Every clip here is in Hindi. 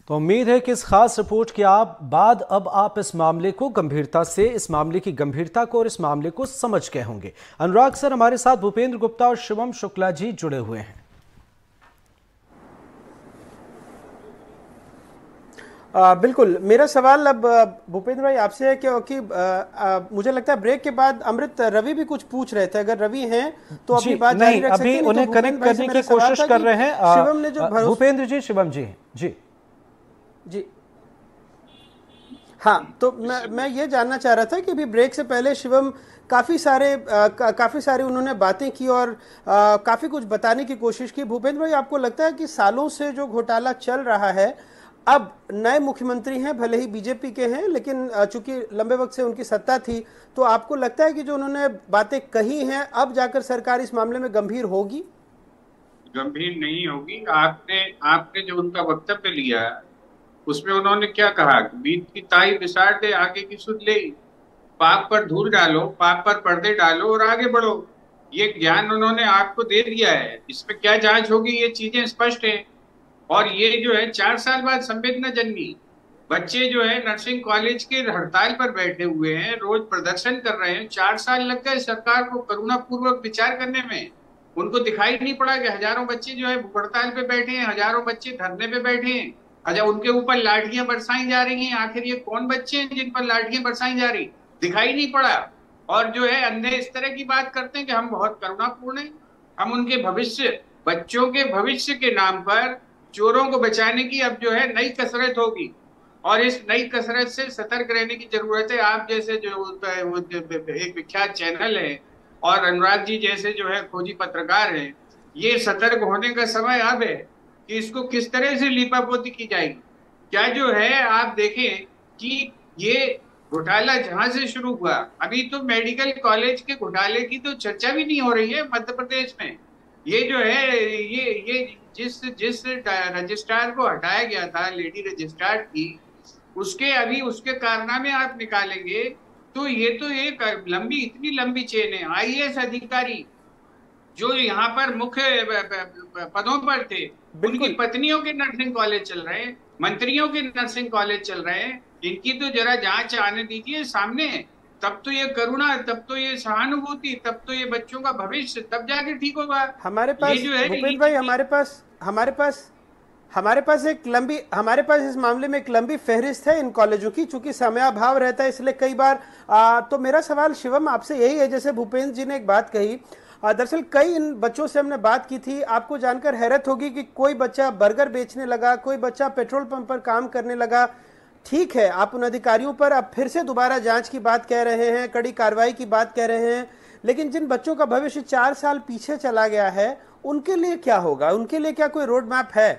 तो उम्मीद है कि इस खास रिपोर्ट के बाद अब आप इस मामले को गंभीरता से, इस मामले की गंभीरता को और इस मामले को समझ गए होंगे। अनुराग सर हमारे साथ भूपेंद्र गुप्ता और शिवम शुक्ला जी जुड़े हुए हैं। बिल्कुल, मेरा सवाल अब भूपेंद्र भाई आपसे है क्योंकि मुझे लगता है ब्रेक के बाद अमृत रवि भी कुछ पूछ रहे थे। अगर रवि हैं तो अपनी बात जारी रख सकते हैं। अभी उन्हें कनेक्ट करने की कोशिश कर रहे हैं शिवम ने जो भूपेंद्र जी, शिवम जी जी जी हाँ, तो मैं ये जानना चाह रहा था कि अभी ब्रेक से पहले शिवम काफ़ी सारे उन्होंने बातें की और काफ़ी कुछ बताने की कोशिश की। भूपेंद्र भाई, आपको लगता है कि सालों से जो घोटाला चल रहा है, अब नए मुख्यमंत्री हैं, भले ही बीजेपी के हैं, लेकिन चूंकि लंबे वक्त से उनकी सत्ता थी, तो आपको लगता है कि जो उन्होंने बातें कही हैं अब जाकर सरकार इस मामले में गंभीर होगी? गंभीर नहीं होगी। आपने आपने जो उनका वक्तव्य लिया उसमें उन्होंने क्या कहा, बीत की ताई बिसार दे आगे की सुध ले, पाप पर धूल डालो, पाप पर पर्दे डालो और आगे बढ़ो। ये ज्ञान उन्होंने आपको दे दिया है। इसमें क्या जांच होगी, ये चीजें स्पष्ट है। और ये जो है 4 साल बाद संवेदना जन्मी। बच्चे जो है नर्सिंग कॉलेज के हड़ताल पर बैठे हुए हैं, रोज प्रदर्शन कर रहे हैं। 4 साल लग गए सरकार को करुणा पूर्वक विचार करने में। उनको दिखाई नहीं पड़ा कि हजारों बच्चे जो है हड़ताल पे बैठे हैं, हजारों बच्चे धरने पे बैठे हैं। अच्छा, उनके ऊपर लाठियां बरसाई जा रही हैं। आखिर ये कौन बच्चे हैं जिन पर लाठियां बरसाई जा रही, दिखाई नहीं पड़ा। और जो है अंधे इस तरह की बात करते हैं कि हम बहुत करुणापूर्ण हैं। हम उनके भविष्य, बच्चों के भविष्य के नाम पर चोरों को बचाने की अब जो है नई कसरत होगी। और इस नई कसरत से सतर्क रहने की जरूरत है। आप जैसे जो एक विख्यात चैनल है और अनुराग जी जैसे जो है खोजी पत्रकार हैं, ये सतर्क होने का समय अब है कि इसको किस तरह से लीपापोती की जाएगी। क्या जो है आप देखें कि ये घोटाला जहां से शुरू हुआ, अभी तो मेडिकल कॉलेज के घोटाले की तो चर्चा भी नहीं हो रही है मध्य प्रदेश में। ये जो है ये जिस जिस रजिस्ट्रार को हटाया गया था, लेडी रजिस्ट्रार थी, उसके अभी उसके कारनामे आप निकालेंगे तो ये तो एक लंबी, इतनी लंबी चेन है। आईएएस अधिकारी जो यहाँ पर मुख्य पदों पर थे, उनकी बिल्कुल। पत्नियों के नर्सिंग कॉलेज चल रहे हैं, मंत्रियों के नर्सिंग कॉलेज चल रहे हैं। इनकी तो जरा जांच आने दीजिए सामने। तब तो ये करुणा, तब तो ये सहानुभूति, तब तो ये बच्चों का भविष्य, तब जाके ठीक होगा। हमारे ये पास जो है ये भूपेंद्र भाई, हमारे पास इस मामले में एक लंबी फहरिस्त है इन कॉलेजों की। चूंकि समयाभाव रहता है इसलिए कई बार तो मेरा सवाल शिवम आपसे यही है, जैसे भूपेंद्र जी ने एक बात कही, दरअसल कई इन बच्चों से हमने बात की थी। आपको जानकर हैरत होगी कि कोई बच्चा बर्गर बेचने लगा, कोई बच्चा पेट्रोल पंप पर काम करने लगा। ठीक है, आप उन अधिकारियों पर अब फिर से दोबारा जांच की बात कह रहे हैं, कड़ी कार्रवाई की बात कह रहे हैं, लेकिन जिन बच्चों का भविष्य 4 साल पीछे चला गया है, उनके लिए क्या होगा? उनके लिए क्या कोई रोड मैप है?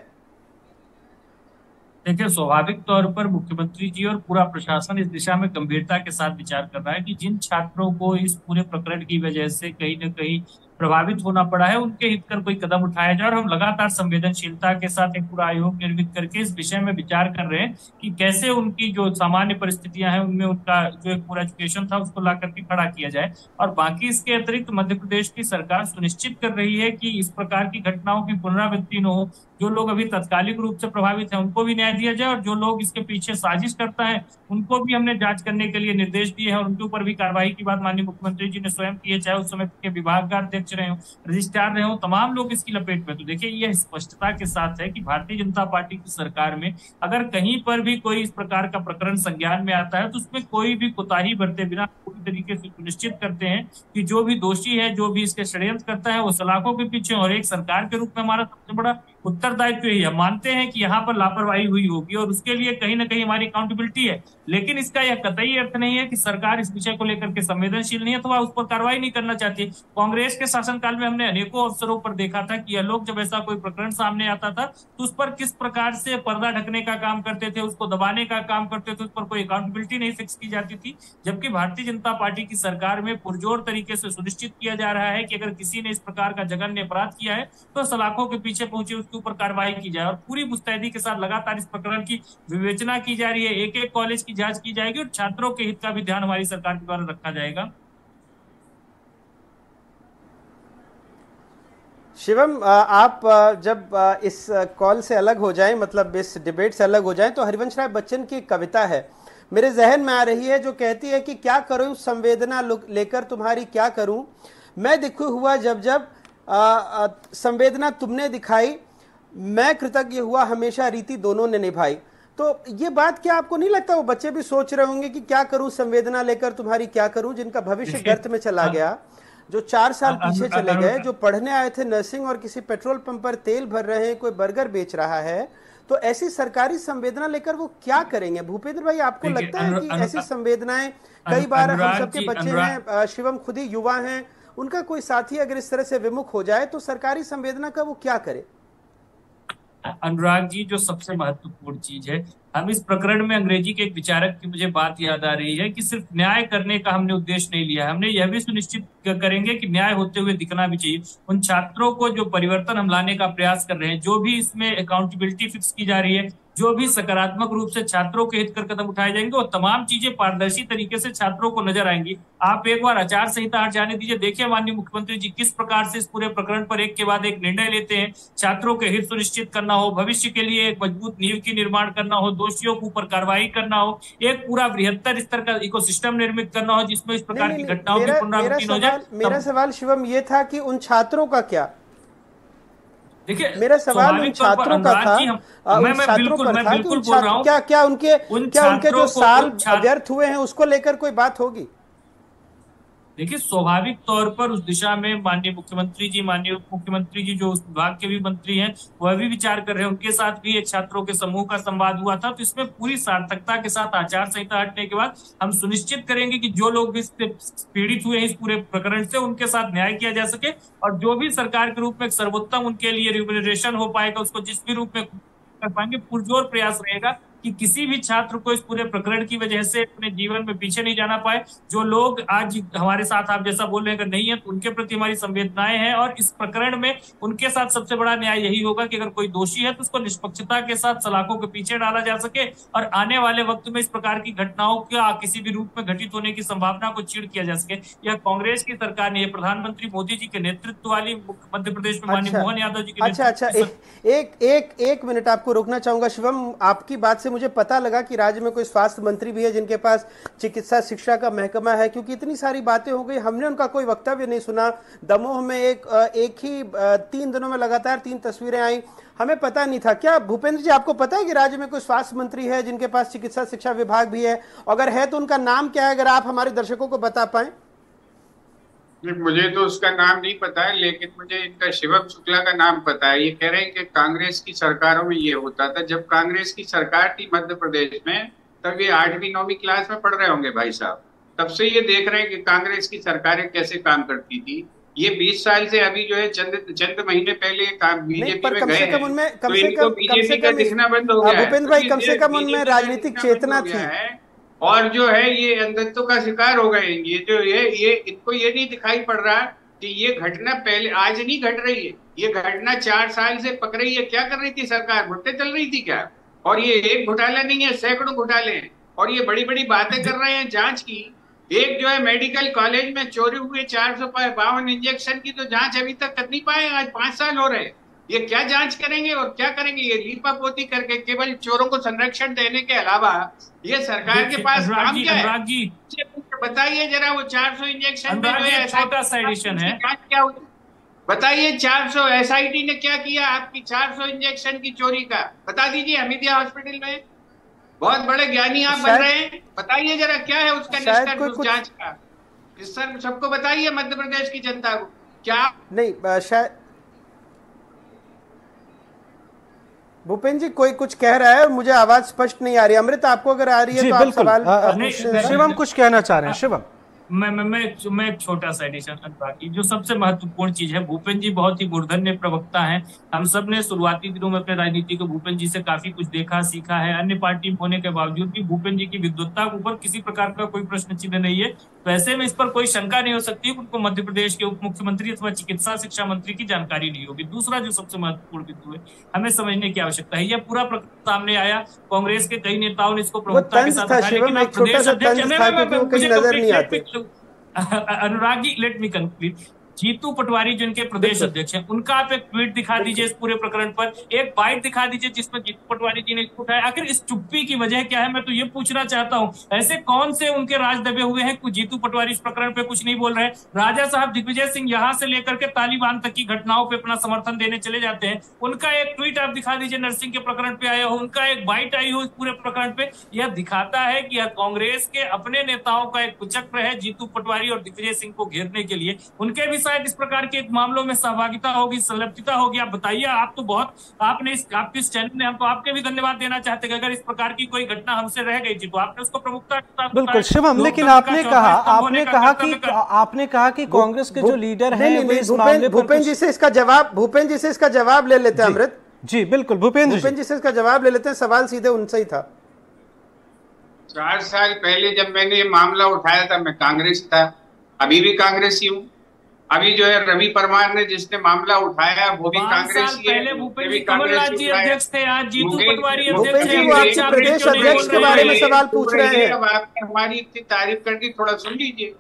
देखिए, स्वाभाविक तौर पर मुख्यमंत्री जी और पूरा प्रशासन इस दिशा में गंभीरता के साथ विचार कर रहा है कि जिन छात्रों को इस पूरे प्रकरण की वजह से कहीं न कहीं प्रभावित होना पड़ा है, उनके हित कर कोई कदम उठाया जाए। और हम लगातार संवेदनशीलता के साथ एक पूरा आयोग निर्मित करके इस विषय में विचार कर रहे हैं कि कैसे उनकी जो सामान्य परिस्थितियां हैं उनमें उनका जो एक पूरा एजुकेशन था उसको ला करके खड़ा किया जाए। और बाकी इसके अतिरिक्त मध्य प्रदेश की सरकार सुनिश्चित कर रही है कि इस प्रकार की घटनाओं की पुनरावृत्ति न हो। जो लोग अभी तत्कालिक रूप से प्रभावित हैं उनको भी न्याय दिया जाए, और जो लोग इसके पीछे साजिश करता है उनको भी हमने जांच करने के लिए निर्देश दिए हैं, और उनके ऊपर भी कार्रवाई की बात माननीय मुख्यमंत्री जी ने स्वयं की है, चाहे उस समय के विभाग अध्यक्ष रहे हो, रजिस्ट्रार रहे हो, तमाम लोग इसकी लपेट में। तो देखिए, यह स्पष्टता के साथ है कि भारतीय जनता पार्टी की सरकार में अगर कहीं पर भी कोई इस प्रकार का प्रकरण संज्ञान में आता है तो उसमें कोई भी कोताही बरते बिना पूरी तरीके से सुनिश्चित करते हैं कि जो भी दोषी है, जो भी इसके षड्यंत्र करता है, वो सलाखों के पीछे। और एक सरकार के रूप में हमारा सबसे बड़ा उत्तरदायित्व यही है। मानते हैं कि यहाँ पर लापरवाही हुई होगी और उसके लिए कहीं ना कहीं हमारी अकाउंटेबिलिटी है, लेकिन इसका यह कतई अर्थ नहीं है कि सरकार इस विषय को लेकर के संवेदनशील नहीं है अथवा उस पर कार्रवाई नहीं करना चाहती। कांग्रेस के शासनकाल में हमने अनेकों अवसरों पर देखा था कि यह लोग जब ऐसा कोई प्रकरण सामने आता था तो उस पर किस प्रकार से पर्दा ढकने का काम करते थे, उसको दबाने का काम करते थे, उस पर कोई अकाउंटेबिलिटी नहीं फिक्स की जाती थी। जबकि भारतीय जनता पार्टी की सरकार में पुरजोर तरीके से सुनिश्चित किया जा रहा है कि अगर किसी ने इस प्रकार का जघन्य अपराध किया है तो सलाखों के पीछे पहुंचे उसके ऊपर कार्रवाई की जाए। और पूरी मुस्तैदी के साथ लगातार इस प्रकरण की विवेचना की जा रही है, एक एक कॉलेज की जांच की जाएगी और छात्रों के हित का भी ध्यान हमारी सरकार के द्वारा रखा जाएगा। शिवम, आप जब इस कॉल से अलग हो जाएं, मतलब इस डिबेट से अलग हो जाएं, तो हरिवंश राय बच्चन की एक कविता है मेरे जहन में आ रही है, जो कहती है कि क्या करूं संवेदना लेकर तुम्हारी क्या करूं, मैं दिखू हुआ जब जब संवेदना तुमने दिखाई, मैं कृतज्ञ हुआ हमेशा रीति दोनों ने निभाई। तो ये बात क्या आपको नहीं लगता वो बच्चे भी सोच रहे होंगे कि क्या करूं संवेदना लेकर तुम्हारी क्या करूं, जिनका भविष्य गर्त में चला गया, जो 4 साल पीछे चले गए, जो पढ़ने आए थे नर्सिंग और किसी पेट्रोल पंप पर तेल भर रहे हैं, कोई बर्गर बेच रहा है, तो ऐसी सरकारी संवेदना लेकर वो क्या करेंगे? भूपेंद्र भाई, आपको लगता है कि ऐसी संवेदनाएं कई बार हम सबके बच्चे हैं, शिवम खुद ही युवा हैं, उनका कोई साथी अगर इस तरह से विमुख हो जाए तो सरकारी संवेदना का वो क्या करे? अनुराग जी, जो सबसे महत्वपूर्ण चीज है, हम इस प्रकरण में अंग्रेजी के एक विचारक की मुझे बात याद आ रही है कि सिर्फ न्याय करने का हमने उद्देश्य नहीं लिया, हमने यह भी सुनिश्चित करेंगे कि न्याय होते हुए दिखना भी चाहिए। उन छात्रों को जो परिवर्तन हम लाने का प्रयास कर रहे हैं, जो भी इसमें अकाउंटेबिलिटी फिक्स की जा रही है, जो भी सकारात्मक रूप से छात्रों के हित कर कदम उठाए जाएंगे, वो तमाम चीजें पारदर्शी तरीके से छात्रों को नजर आएंगी। आप एक बार आचार संहिता हट जाने दीजिए, देखिए माननीय मुख्यमंत्री जी किस प्रकार से इस पूरे प्रकरण पर एक के बाद एक निर्णय लेते हैं। छात्रों के हित सुनिश्चित करना हो, भविष्य के लिए एक मजबूत नींव की निर्माण करना हो, दोषियों के ऊपर कार्रवाई करना हो, एक पूरा बृहत्तर स्तर का इकोसिस्टम निर्मित करना हो जिसमें इस प्रकार की घटनाओं की पुनरावृत्ति न हो जाए। मेरा सवाल शिवम ये था कि उन छात्रों का क्या? देखिए, मेरा सवाल उन छात्रों का था, मैं बिल्कुल बोल रहा हूँ, क्या उनके जो साल व्यर्थ हुए हैं उसको लेकर कोई बात होगी? देखिए, स्वाभाविक तौर पर उस दिशा में माननीय मुख्यमंत्री जी, माननीय उप मुख्यमंत्री जी, जो उस विभाग के भी मंत्री हैं, वह भी विचार कर रहे हैं। उनके साथ भी एक छात्रों के समूह का संवाद हुआ था, तो इसमें पूरी सार्थकता के साथ आचार संहिता हटने के बाद हम सुनिश्चित करेंगे कि जो लोग भी पीड़ित हुए हैं इस पूरे प्रकरण से, उनके साथ न्याय किया जा सके, और जो भी सरकार के रूप में सर्वोत्तम उनके लिए रिम्यूनरेशन हो पाएगा, उसको जिस भी रूप में कर पाएंगे, पुरजोर प्रयास रहेगा कि किसी भी छात्र को इस पूरे प्रकरण की वजह से अपने जीवन में पीछे नहीं जाना पाए। जो लोग आज हमारे साथ आप जैसा बोल रहे हैं अगर नहीं है, तो उनके प्रति हमारी संवेदनाएं हैं, और इस प्रकरण में उनके साथ सबसे बड़ा न्याय यही होगा कि अगर कोई दोषी है तो उसको निष्पक्षता के साथ सलाखों के पीछे डाला जा सके, और आने वाले वक्त में इस प्रकार की घटनाओं का किसी भी रूप में घटित होने की संभावना को चीड़ किया जा सके। यह कांग्रेस की सरकार ने, प्रधानमंत्री मोदी जी के नेतृत्व वाली मध्य प्रदेश में माननीय मोहन यादव जी के एक मिनट आपको रोकना चाहूंगा शिवम, आपकी बात से मुझे पता लगा कि राज्य में कोई स्वास्थ्य मंत्री भी है जिनके पास चिकित्सा शिक्षा का महकमा है, क्योंकि इतनी सारी बातें हो गई, हमने उनका कोई वक्तव्य नहीं सुना। दमोह में एक ही 3 दिनों में लगातार 3 तस्वीरें आई, हमें पता नहीं था। क्या भूपेंद्र जी आपको पता है कि राज्य में कोई स्वास्थ्य मंत्री है जिनके पास चिकित्सा शिक्षा विभाग भी है? अगर है तो उनका नाम क्या है, अगर आप हमारे दर्शकों को बता पाए। मुझे तो उसका नाम नहीं पता है, लेकिन मुझे इनका शिवम शुक्ला का नाम पता है। ये कह रहे हैं कि कांग्रेस की सरकारों में ये होता था। जब कांग्रेस की सरकार थी मध्य प्रदेश में, तब ये 8वीं 9वीं क्लास में पढ़ रहे होंगे भाई साहब। तब से ये देख रहे हैं कि कांग्रेस की सरकारें कैसे काम करती थी। ये 20 साल से अभी जो है चंद महीने पहले बीजेपी में गए हैं, तो इनको बीजेपी का दिखना बंद हो गया है। भूपेंद्र भाई, कम से कम उनमें राजनीतिक चेतना थी, और जो है ये अंधत्व का शिकार हो गए। ये जो ये इनको ये नहीं दिखाई पड़ रहा कि ये घटना पहले आज नहीं घट रही है, ये घटना 4 साल से पक रही है। क्या कर रही थी सरकार? भुट्टे चल रही थी क्या? और ये एक घोटाला नहीं है, सैकड़ों घोटाले हैं, और ये बड़ी बड़ी बातें कर रहे हैं जांच की। एक जो है मेडिकल कॉलेज में चोरी हुए 452 इंजेक्शन की तो जांच अभी तक कर नहीं पाए, आज 5 साल हो रहे हैं। ये क्या जांच करेंगे और क्या करेंगे? ये लीपापोती करके केवल चोरों को संरक्षण देने के अलावा ये सरकार के पास काम क्या है? बताइए जरा, वो 400 इंजेक्शन में जो है छोटा सा एडिशन है, क्या हुई बताइए। 400 एसआईटी ने क्या किया आपकी 400 इंजेक्शन की चोरी का? बता दीजिए। हमीदिया हॉस्पिटल में बहुत बड़े ज्ञानी आप बन रहे हैं, बताइए जरा क्या है उसका निष्कर्ष उस जांच का? इस सर सबको बताइए, मध्य प्रदेश की जनता को। क्या नहीं, शायद भूपेंद्र जी कोई कुछ कह रहा है और मुझे आवाज स्पष्ट नहीं आ रही। अमृत, आपको अगर आ रही है तो आप सवाल। शिवम कुछ कहना चाह रहे हैं। शिवम, मैं एक छोटा सा एडिशन बाकी जो सबसे महत्वपूर्ण चीज है, भूपेंद्र जी बहुत ही मूर्धन्य प्रवक्ता हैं। हम सब ने शुरुआती दिनों में अपने राजनीति को भूपेंद्र जी से काफी कुछ देखा सीखा है। अन्य पार्टी होने के बावजूद भी भूपेंद्र जी की विद्वत्ता के ऊपर किसी प्रकार का कोई प्रश्न चिन्ह नहीं है। तो ऐसे में इस पर कोई शंका नहीं हो सकती उनको मध्य प्रदेश के उप मुख्यमंत्री अथवा चिकित्सा शिक्षा मंत्री की जानकारी नहीं होगी। दूसरा जो सबसे महत्वपूर्ण बिंदु है, हमें समझने की आवश्यकता है, यह पूरा सामने आया, कांग्रेस के कई नेताओं ने इसको प्रमुखता के साथ उठाया, लेकिन प्रदेश अध्यक्ष Anurag ji let me complete. Jitu Patwari जिनके प्रदेश अध्यक्ष हैं, उनका आप एक ट्वीट दिखा दीजिए इस पूरे प्रकरण पर, एक बाइट दिखा दीजिए जिसमें जीतू पटवारी जी ने उठाया। आखिर इस चुप्पी की वजह क्या है, मैं तो ये पूछना चाहता हूँ। ऐसे कौन से उनके राज दबे हुए हैं कुछ जीतू पटवारी इस प्रकरण पे कुछ नहीं बोल रहे हैं? राजा साहब दिग्विजय सिंह यहाँ से लेकर के तालिबान तक की घटनाओं पे अपना समर्थन देने चले जाते हैं, उनका एक ट्वीट आप दिखा दीजिए नरसिंह के प्रकरण पे आया हो, उनका एक बाइट आई हो इस पूरे प्रकरण पे। यह दिखाता है कि यह कांग्रेस के अपने नेताओं का एक कुचक्र है जीतू पटवारी और दिग्विजय सिंह को घेरने के लिए। उनके भी शायद इस प्रकार के मामलों में सहभागिता होगी, संलिप्तता होगी। आप बताइए, आप तो बहुत, आपने आपके इस चैनल में हम तो आपके भी धन्यवाद देना चाहते हैं। अगर इस प्रकार की कोई घटना हमसे रह गई थी तो आपने उसको प्रमुखता के साथ बिल्कुल शिवम, लेकिन आपने कहा कि कांग्रेस के जो लीडर हैं वो इस मामले पर भूपेंद्र जी से इसका जवाब ले लेते हैं अमृत जी। बिल्कुल भूपेंद्र जी से इसका जवाब ले लेते हैं, सवाल सीधे उनसे ही था। 4 साल पहले जब मैंने ये मामला उठाया था मैं कांग्रेस था, अभी भी कांग्रेसी हूँ। अभी जो है रवि परमार ने जिसने मामला उठाया वो भी कांग्रेसी है। पहले भूपेंद्र जी कमलनाथ जी अध्यक्ष थे, आज जीतू पटवारी भूपेंद्र जी वो आपके प्रदेश अध्यक्ष के बारे में सवाल पूछ रहे हैं। अब आपने हमारी इतनी तारीफ कर दी, थोड़ा सुन लीजिए।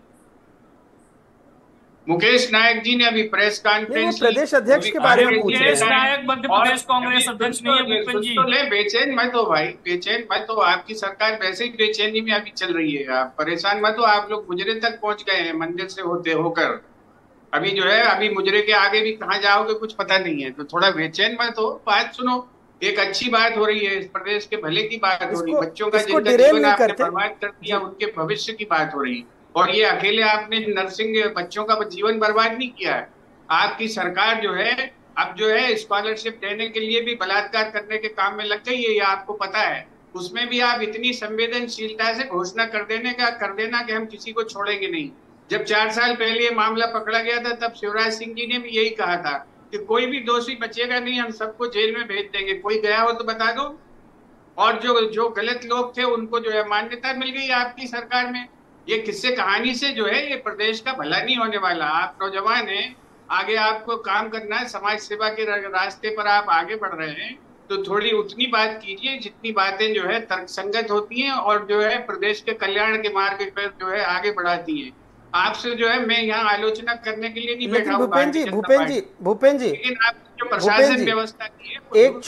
मुकेश नायक जी ने अभी प्रेस कॉन्फ्रेंस प्रदेश अध्यक्ष के बारे में पूछ रहे हैं। नायक मध्य प्रदेश कांग्रेस अध्यक्ष नहीं है भूपेंद्र जी। बेचैन मत हो भाई, बेचैन मत हो। आपकी सरकार वैसे ही बेचैनी में अभी चल रही है, आप परेशान मत हो। आप लोग मुजरे तक पहुंच गए हैं मंदिर से होते होकर। अभी जो है अभी मुजरे के आगे भी कहाँ जाओगे कुछ पता नहीं है, तो थोड़ा बेचैन मत हो। बात सुनो, एक अच्छी बात हो रही है, इस प्रदेश के भले की बात हो रही है, बच्चों का जिनका जीवन आपने बर्बाद कर दिया उनके भविष्य की बात हो रही है। और ये अकेले आपने नर्सिंग बच्चों का जीवन बर्बाद नहीं किया है। आपकी सरकार जो है अब जो है स्कॉलरशिप देने के लिए भी बलात्कार करने के काम में लग गई है, ये आपको पता है। उसमें भी आप इतनी संवेदनशीलता से घोषणा कर देना कि हम किसी को छोड़ेंगे नहीं। जब 4 साल पहले ये मामला पकड़ा गया था तब शिवराज सिंह जी ने भी यही कहा था कि कोई भी दोषी बचेगा नहीं, हम सबको जेल में भेज देंगे, कोई गया हो तो बता दो। और जो गलत लोग थे उनको जो है मान्यता मिल गई आपकी सरकार में। ये किस्से कहानी से जो है ये प्रदेश का भला नहीं होने वाला। आप नौजवान हैं, आगे आपको काम करना है, समाज सेवा के रास्ते पर आप आगे बढ़ रहे हैं, तो थोड़ी उतनी बात कीजिए जितनी बातें जो है तर्कसंगत होती हैं और जो है प्रदेश के कल्याण के मार्ग पर जो है आगे बढ़ाती हैं। आपसे जो है मैं यहाँ आलोचना करने के लिए नहीं बैठा हूँ भूपेंद्र जी, लेकिन आप जो प्रशासन व्यवस्था की है एक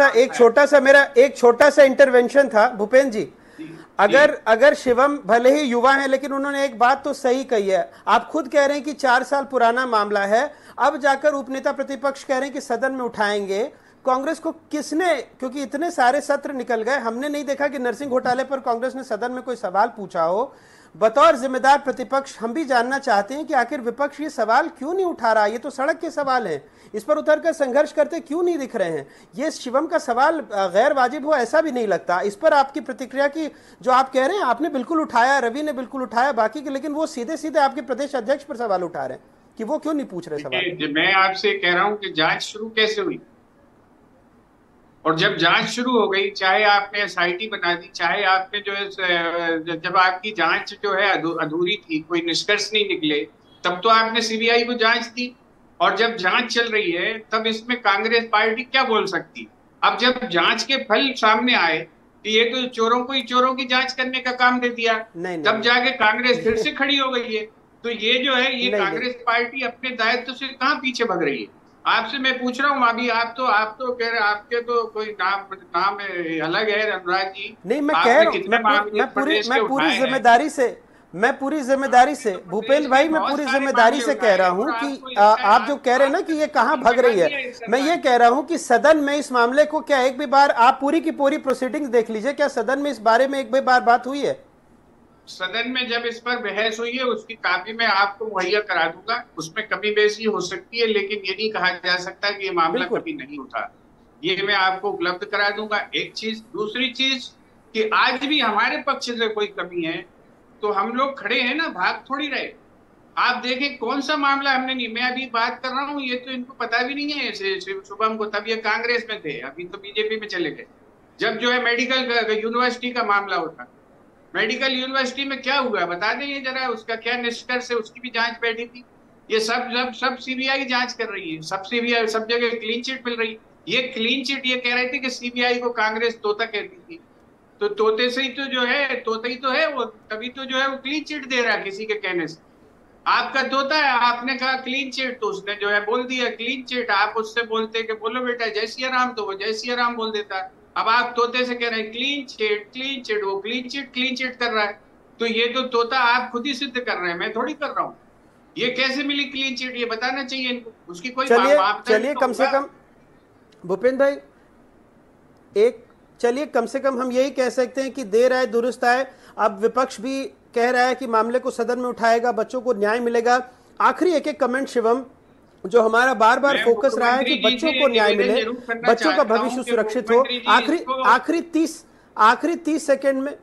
छोटा सा इंटरवेंशन था भूपेंद्र जी। अगर शिवम भले ही युवा है लेकिन उन्होंने एक बात तो सही कही है। आप खुद कह रहे हैं कि 4 साल पुराना मामला है, अब जाकर उपनेता प्रतिपक्ष कह रहे हैं कि सदन में उठाएंगे। कांग्रेस को किसने, क्योंकि इतने सारे सत्र निकल गए, हमने नहीं देखा कि नरसिंह घोटाले पर कांग्रेस ने सदन में कोई सवाल पूछा हो। बतौर जिम्मेदार प्रतिपक्ष हम भी जानना चाहते हैं कि आखिर विपक्ष ये सवाल क्यों नहीं उठा रहा। ये तो सड़क के सवाल हैं, इस पर उतरकर संघर्ष करते क्यों नहीं दिख रहे हैं। ये शिवम का सवाल गैर वाजिब हो ऐसा भी नहीं लगता। इस पर आपकी प्रतिक्रिया की, जो आप कह रहे हैं आपने बिल्कुल उठाया, रवि ने बिल्कुल उठाया, बाकी के लेकिन वो सीधे सीधे आपके प्रदेश अध्यक्ष पर सवाल उठा रहे हैं कि वो क्यों नहीं पूछ रहे सवाल। मैं आपसे कह रहा हूँ कि जांच शुरू कैसे हुई, और जब जांच शुरू हो गई, चाहे आपने एसआईटी बना दी, चाहे आपने जो है जब आपकी जांच जो है अधूरी थी, कोई निष्कर्ष नहीं निकले, तब तो आपने सीबीआई को जांच दी। और जब जांच चल रही है तब इसमें कांग्रेस पार्टी क्या बोल सकती। अब जब जांच के फल सामने आए कि ये तो चोरों को ही चोरों की जांच करने का काम दे दिया, तब जाके कांग्रेस फिर से खड़ी हो गई है। तो ये जो है ये कांग्रेस पार्टी अपने दायित्व से कहाँ पीछे भग रही है। आपसे मैं पूछ रहा हूँ, अभी आप तो कह रहे आपके तो कोई नाम अलग है अनुराग जी। नहीं, मैं कह रहा हूँ मैं पूरी जिम्मेदारी से भूपेंद्र भाई, मैं पूरी जिम्मेदारी से कह रहा हूँ कि आप जो कह रहे हैं ना कि ये कहाँ भग रही है, मैं ये कह रहा हूँ कि सदन में इस मामले को क्या एक भी बार आप पूरी की पूरी प्रोसीडिंग देख लीजिए, क्या सदन में इस बारे में एक भी बार बात हुई है? सदन में जब इस पर बहस हुई है उसकी कापी मैं आपको मुहैया करा दूंगा, उसमें कमी बेसी हो सकती है, लेकिन ये नहीं कहा जा सकता कि ये मामला कभी नहीं उठा। ये मैं आपको उपलब्ध करा दूंगा। एक चीज, दूसरी चीज कि आज भी हमारे पक्ष से कोई कमी है तो हम लोग खड़े हैं ना, भाग थोड़ी रहे। आप देखें कौन सा मामला हमने नहीं, मैं अभी बात कर रहा हूँ, ये तो इनको पता भी नहीं है शुभम को, तब ये कांग्रेस में थे, अभी तो बीजेपी में चले गए। जब जो है मेडिकल यूनिवर्सिटी का मामला उठा, मेडिकल यूनिवर्सिटी में क्या हुआ बता दें जरा, उसका क्या निष्कर्ष है, उसकी भी जांच बैठी थी। ये सब सीबीआई जांच कर रही है, सब जगह क्लीन चिट मिल रही है। ये क्लीन चिट ये कह रहे थे कि सीबीआई को कांग्रेस तोता कहती थी, तो तोते से ही तो जो है, तोता ही तो है वो, तभी तो जो है वो क्लीन चिट दे रहा है किसी के कहने से। आपका तोता है, आपने कहा क्लीन चिट, तो उसने जो है बोल दिया क्लीन चिट। आप उससे बोलते कि बोलो बेटा जय सिया राम, तो वो जय सिया राम बोल देता है। अब आप तोते से कह रहे हैं क्लीन चिट क्लीन चिट, वो क्लीन चिट कर रहा है। तो ये तो तोता आप खुद ही सिद्ध कर रहे हैं, मैं थोड़ी कर रहा हूँ। ये कैसे मिली क्लीन चिट, ये बताना चाहिए इनको, उसकी कोई चलिए कम से कम भूपेंद्र भाई चलिए कम से कम हम यही कह सकते हैं कि देर आए दुरुस्त आए। अब विपक्ष भी कह रहा है कि मामले को सदन में उठाएगा, बच्चों को न्याय मिलेगा। आखिरी एक एक कमेंट शिवम, जो हमारा बार बार फोकस रहा है कि बच्चों को न्याय मिले, बच्चों का भविष्य सुरक्षित हो। आखिरी 30 सेकंड में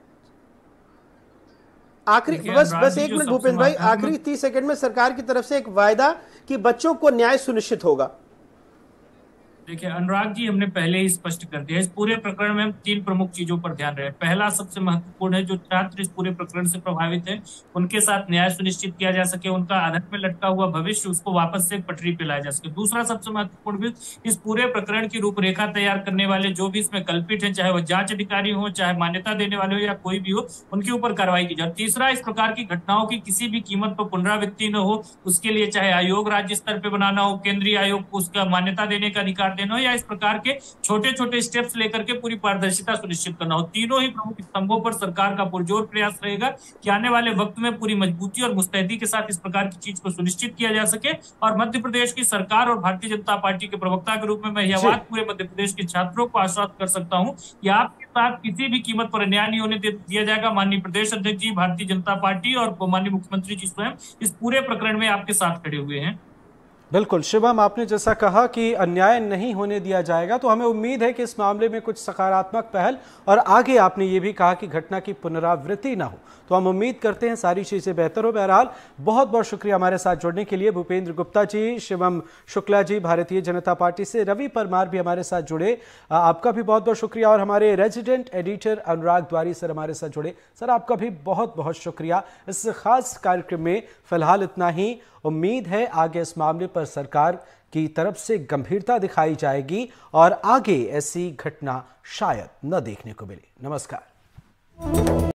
बस 1 मिनट भूपेंद्र भाई, आखिरी 30 सेकंड में सरकार की तरफ से एक वायदा कि बच्चों को न्याय सुनिश्चित होगा। देखिए अनुराग जी, हमने पहले ही स्पष्ट कर दिया, इस पूरे प्रकरण में हम 3 प्रमुख चीजों पर ध्यान रहे। पहला सबसे महत्वपूर्ण है, जो छात्र इस पूरे प्रकरण से प्रभावित हैं उनके साथ न्याय सुनिश्चित किया जा सके, उनका अधर में लटका हुआ भविष्य उसको वापस से पटरी पे लाया जा सके। दूसरा सबसे महत्वपूर्ण भी, इस पूरे प्रकरण की रूपरेखा तैयार करने वाले जो भी इसमें कल्पित हैं, चाहे वो जांच अधिकारी हो, चाहे मान्यता देने वाले हो या कोई भी हो, उनके ऊपर कार्रवाई की जाए। तीसरा, इस प्रकार की घटनाओं की किसी भी कीमत पर पुनरावृत्ति न हो, उसके लिए चाहे आयोग राज्य स्तर पर बनाना हो, केंद्रीय आयोग को उसका मान्यता देने का अधिकार देना हो, या इस प्रकार के छोटे छोटे स्टेप्स लेकर के पूरी पारदर्शिता सुनिश्चित करना हो। तीनों ही प्रमुख स्तंभों पर सरकार का पुरजोर प्रयास रहेगा कि आने वाले वक्त में पूरी मजबूती और मुस्तैदी के साथ इस प्रकार की चीज को सुनिश्चित किया जा सके। और मध्य प्रदेश की सरकार और भारतीय जनता पार्टी के प्रवक्ता के रूप में मैं यह बात पूरे मध्य प्रदेश के छात्रों को आश्वस्त कर सकता हूं कि आपके साथ किसी भी कीमत पर अन्याय नहीं होने दिया जाएगा। माननीय प्रदेश अध्यक्ष जी, भारतीय जनता पार्टी और माननीय मुख्यमंत्री जी स्वयं इस पूरे प्रकरण में आपके साथ खड़े हुए हैं। बिल्कुल शिवम, आपने जैसा कहा कि अन्याय नहीं होने दिया जाएगा, तो हमें उम्मीद है कि इस मामले में कुछ सकारात्मक पहल, और आगे आपने ये भी कहा कि घटना की पुनरावृत्ति ना हो, तो हम उम्मीद करते हैं सारी चीज़ें बेहतर हो। बहरहाल बहुत बहुत शुक्रिया हमारे साथ जुड़ने के लिए भूपेंद्र गुप्ता जी, शिवम शुक्ला जी भारतीय जनता पार्टी से, रवि परमार भी हमारे साथ जुड़े, आपका भी बहुत बहुत शुक्रिया, और हमारे resident editor Anurag Dwari sir हमारे साथ जुड़े। सर आपका भी बहुत बहुत शुक्रिया इस खास कार्यक्रम में। फिलहाल इतना ही। उम्मीद है आगे इस मामले पर सरकार की तरफ से गंभीरता दिखाई जाएगी और आगे ऐसी घटना शायद न देखने को मिले। नमस्कार।